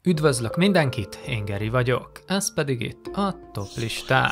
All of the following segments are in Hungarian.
Üdvözlök mindenkit, én Geri vagyok, ez pedig itt a Toplisták.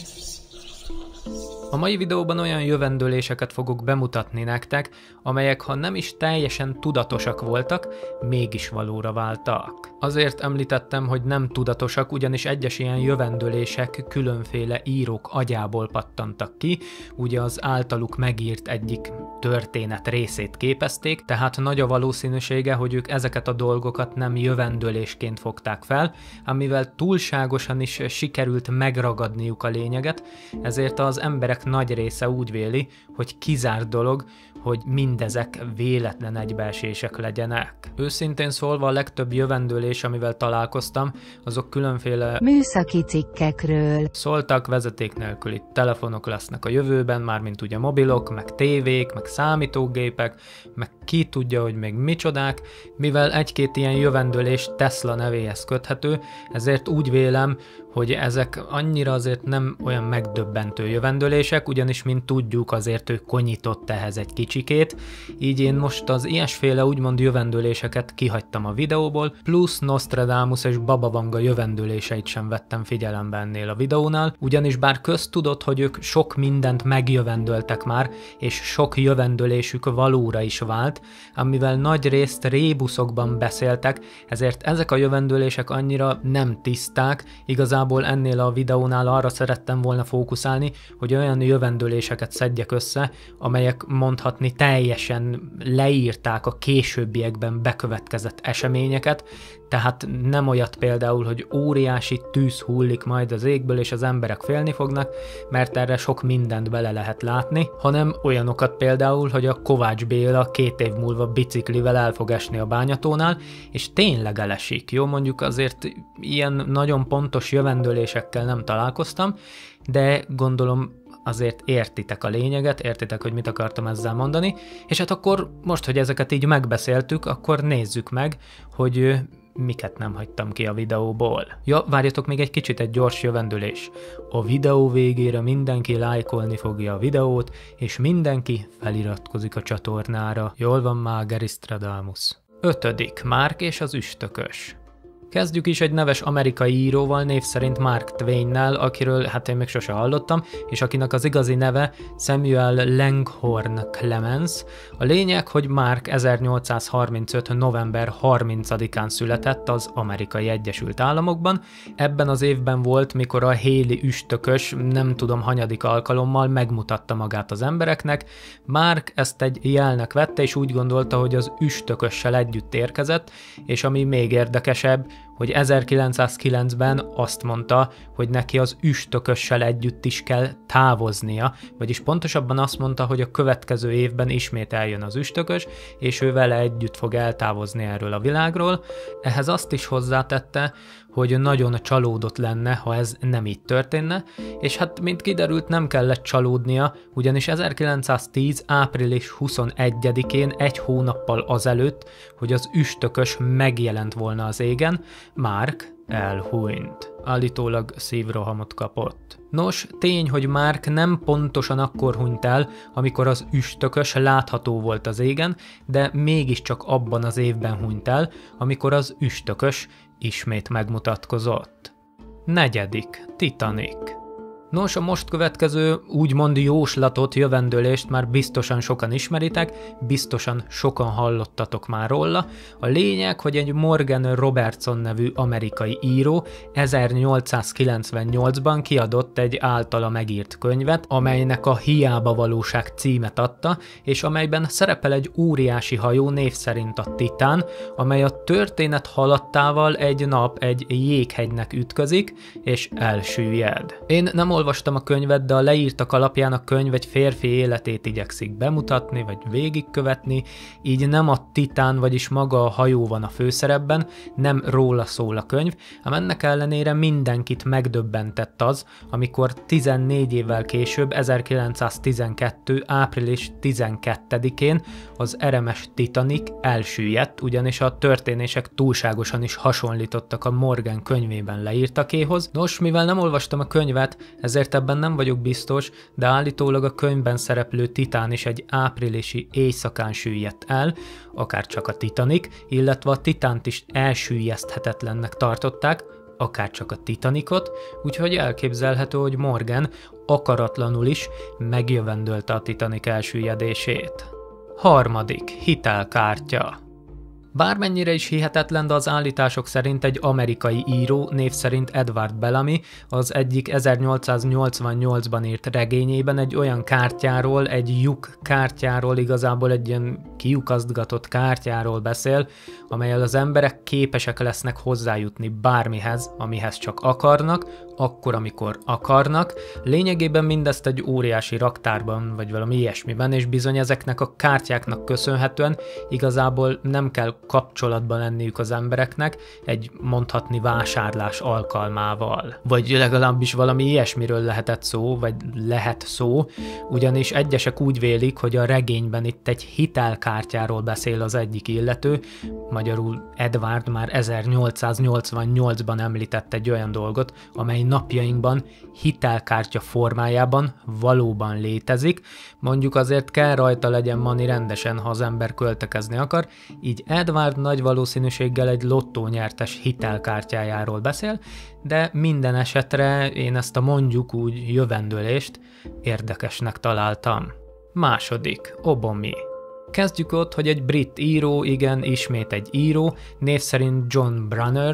A mai videóban olyan jövendőléseket fogok bemutatni nektek, amelyek ha nem is teljesen tudatosak voltak, mégis valóra váltak. Azért említettem, hogy nem tudatosak, ugyanis egyes ilyen jövendőlések különféle írók agyából pattantak ki, ugye az általuk megírt egyik történet részét képezték, tehát nagy a valószínűsége, hogy ők ezeket a dolgokat nem jövendőlésként fogták fel, amivel túlságosan is sikerült megragadniuk a lényeget, ezért az emberek nagy része úgy véli, hogy kizárt dolog, hogy mindezek véletlen egybeesések legyenek. Őszintén szólva a legtöbb jövendőlés, amivel találkoztam, azok különféle műszaki cikkekről szóltak, vezeték nélküli telefonok lesznek a jövőben, mármint ugye mobilok, meg tévék, meg számítógépek, meg ki tudja, hogy még micsodák, mivel egy-két ilyen jövendőlés Tesla nevéhez köthető, ezért úgy vélem, hogy ezek annyira azért nem olyan megdöbbentő jövendőlések, ugyanis mint tudjuk azért ő konyított ehhez egy kicsikét, így én most az ilyesféle úgymond jövendőléseket kihagytam a videóból, plusz Nostradamus és Baba Vanga jövendőléseit sem vettem figyelembe ennél a videónál, ugyanis bár köztudott, hogy ők sok mindent megjövendöltek már, és sok jövendőlésük valóra is vált, amivel nagy részt rébuszokban beszéltek, ezért ezek a jövendőlések annyira nem tiszták, igazából ennél a videónál arra szerettem volna fókuszálni, hogy olyan jövendőléseket szedjek össze, amelyek mondhatni teljesen leírták a későbbiekben bekövetkezett eseményeket, tehát nem olyat például, hogy óriási tűz hullik majd az égből és az emberek félni fognak, mert erre sok mindent bele lehet látni, hanem olyanokat például, hogy a Kovács Béla 2 év múlva biciklivel el fog esni a Bányatónál, és tényleg elesik. Jó, mondjuk azért ilyen nagyon pontos jövendőlésekkel nem találkoztam, de gondolom azért értitek a lényeget, értitek, hogy mit akartam ezzel mondani, és hát akkor most, hogy ezeket így megbeszéltük, akkor nézzük meg, hogy miket nem hagytam ki a videóból. Ja, várjatok még egy kicsit, egy gyors jövendőlés. A videó végére mindenki lájkolni fogja a videót, és mindenki feliratkozik a csatornára. Jól van már, Geri Stradamus. 5. Mark és az üstökös. Kezdjük is egy neves amerikai íróval, név szerint Mark Twain-nel, akiről hát én még sose hallottam, és akinek az igazi neve Samuel Langhorne Clemens. A lényeg, hogy Mark 1835. november 30-án született az Amerikai Egyesült Államokban. Ebben az évben volt, mikor a Haley üstökös, nem tudom hanyadik alkalommal megmutatta magát az embereknek. Mark ezt egy jelnek vette, és úgy gondolta, hogy az üstökössel együtt érkezett, és ami még érdekesebb, hogy 1909-ben azt mondta, hogy neki az üstökössel együtt is kell távoznia, vagyis pontosabban azt mondta, hogy a következő évben ismét eljön az üstökös, és ő vele együtt fog eltávozni erről a világról. Ehhez azt is hozzátette, hogy nagyon csalódott lenne, ha ez nem így történne, és hát mint kiderült, nem kellett csalódnia, ugyanis 1910. április 21-én, egy hónappal azelőtt, hogy az üstökös megjelent volna az égen, Mark elhunyt. Állítólag szívrohamot kapott. Nos, tény, hogy Mark nem pontosan akkor hunyt el, amikor az üstökös látható volt az égen, de mégiscsak abban az évben hunyt el, amikor az üstökös ismét megmutatkozott. 4. Titanic. Nos, a most következő úgymond jóslatot, jövendőlést már biztosan sokan ismeritek, biztosan sokan hallottatok már róla. A lényeg, hogy egy Morgan Robertson nevű amerikai író 1898-ban kiadott egy általa megírt könyvet, amelynek a Hiába valóság címet adta, és amelyben szerepel egy óriási hajó, név szerint a Titán, amely a történet haladtával egy nap egy jéghegynek ütközik, és elsüllyed. Én nem olvastam a könyvet, de a leírtak alapján a könyv egy férfi életét igyekszik bemutatni, vagy végigkövetni, így nem a Titán, vagyis maga a hajó van a főszerepben, nem róla szól a könyv, ám ennek ellenére mindenkit megdöbbentett az, amikor 14 évvel később, 1912. április 12-én az RMS Titanic elsüllyedt, ugyanis a történések túlságosan is hasonlítottak a Morgan könyvében leírtakéhoz. Nos, mivel nem olvastam a könyvet, ezért ebben nem vagyok biztos, de állítólag a könyvben szereplő Titán is egy áprilisi éjszakán süllyedt el, akár csak a Titanic, illetve a Titánt is elsüllyeszthetetlennek tartották, akár csak a Titanicot, úgyhogy elképzelhető, hogy Morgan akaratlanul is megjövendölte a Titanic elsüllyedését. Harmadik, hitelkártya. Bármennyire is hihetetlen, de az állítások szerint egy amerikai író, név szerint Edward Bellamy, az egyik 1888-ban írt regényében egy olyan kártyáról, egy lyuk kártyáról, igazából egy ilyen kiukasztgatott kártyáról beszél, amellyel az emberek képesek lesznek hozzájutni bármihez, amihez csak akarnak, akkor, amikor akarnak. Lényegében mindezt egy óriási raktárban, vagy valami ilyesmiben, és bizony ezeknek a kártyáknak köszönhetően igazából nem kell kapcsolatban lenniük az embereknek egy mondhatni vásárlás alkalmával. Vagy legalábbis valami ilyesmiről lehetett szó, vagy lehet szó, ugyanis egyesek úgy vélik, hogy a regényben itt egy hitelkártyáról beszél az egyik illető, magyarul Edward már 1888-ban említett egy olyan dolgot, amely napjainkban hitelkártya formájában valóban létezik, mondjuk azért kell rajta legyen money rendesen, ha az ember költekezni akar, így Edward nagy valószínűséggel egy lottónyertes hitelkártyájáról beszél, de minden esetre én ezt a mondjuk úgy jövendőlést érdekesnek találtam. Második, Obomi. Kezdjük ott, hogy egy brit író, igen, ismét egy író, név szerint John Brunner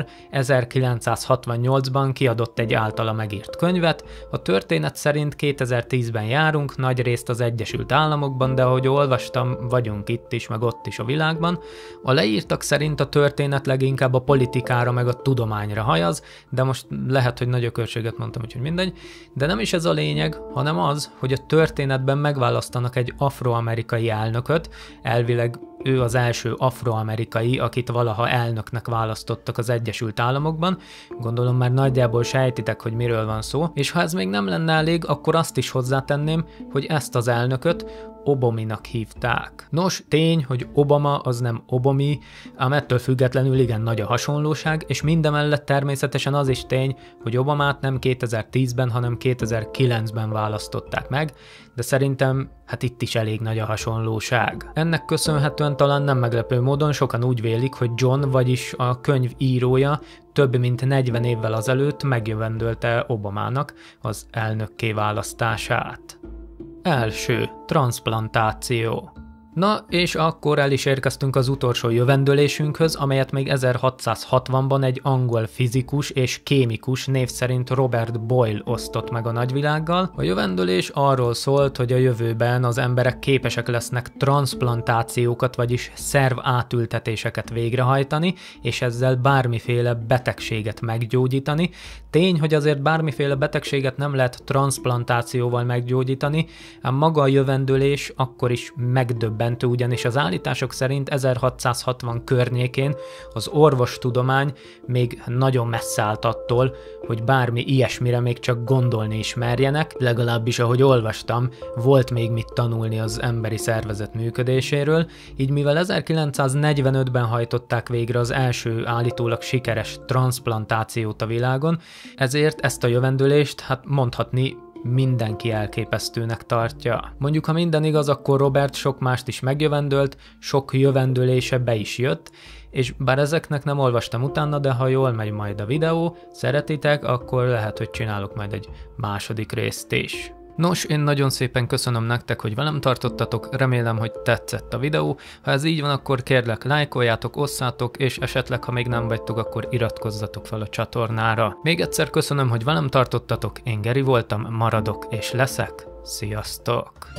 1968-ban kiadott egy általa megírt könyvet. A történet szerint 2010-ben járunk, nagyrészt az Egyesült Államokban, de ahogy olvastam, vagyunk itt is, meg ott is a világban. A leírtak szerint a történet leginkább a politikára, meg a tudományra hajaz, de most lehet, hogy nagy ökörséget mondtam, úgyhogy mindegy. De nem is ez a lényeg, hanem az, hogy a történetben megválasztanak egy afroamerikai elnököt. Elvileg ő az első afroamerikai, akit valaha elnöknek választottak az Egyesült Államokban. Gondolom már nagyjából sejtitek, hogy miről van szó. És ha ez még nem lenne elég, akkor azt is hozzátenném, hogy ezt az elnököt Obominak hívták. Nos, tény, hogy Obama az nem Obomi, ám ettől függetlenül igen nagy a hasonlóság, és mindemellett természetesen az is tény, hogy Obamát nem 2010-ben, hanem 2009-ben választották meg, de szerintem hát itt is elég nagy a hasonlóság. Ennek köszönhetően talán nem meglepő módon sokan úgy vélik, hogy John, vagyis a könyv írója több mint 40 évvel azelőtt megjövendölte Obamának az elnökké választását. Első, transzplantáció. Na, és akkor el is érkeztünk az utolsó jövendőlésünkhöz, amelyet még 1660-ban egy angol fizikus és kémikus név szerint Robert Boyle osztott meg a nagyvilággal. A jövendőlés arról szólt, hogy a jövőben az emberek képesek lesznek transzplantációkat, vagyis szervátültetéseket végrehajtani, és ezzel bármiféle betegséget meggyógyítani. Tény, hogy azért bármiféle betegséget nem lehet transzplantációval meggyógyítani, ám maga a jövendőlés akkor is megdöbbentő, ugyanis az állítások szerint 1660 környékén az orvostudomány még nagyon messze állt attól, hogy bármi ilyesmire még csak gondolni is merjenek, legalábbis ahogy olvastam, volt még mit tanulni az emberi szervezet működéséről, így mivel 1945-ben hajtották végre az első állítólag sikeres transzplantációt a világon, ezért ezt a jövendőlést hát mondhatni mindenki elképesztőnek tartja. Mondjuk, ha minden igaz, akkor Robert sok mást is megjövendölt, sok jövendőlése be is jött, és bár ezeknek nem olvastam utána, de ha jól megy majd a videó, szeretitek, akkor lehet, hogy csinálok majd egy második részt is. Nos, én nagyon szépen köszönöm nektek, hogy velem tartottatok, remélem, hogy tetszett a videó. Ha ez így van, akkor kérlek lájkoljátok, osszátok, és esetleg, ha még nem vagytok, akkor iratkozzatok fel a csatornára. Még egyszer köszönöm, hogy velem tartottatok, én Geri voltam, maradok és leszek. Sziasztok!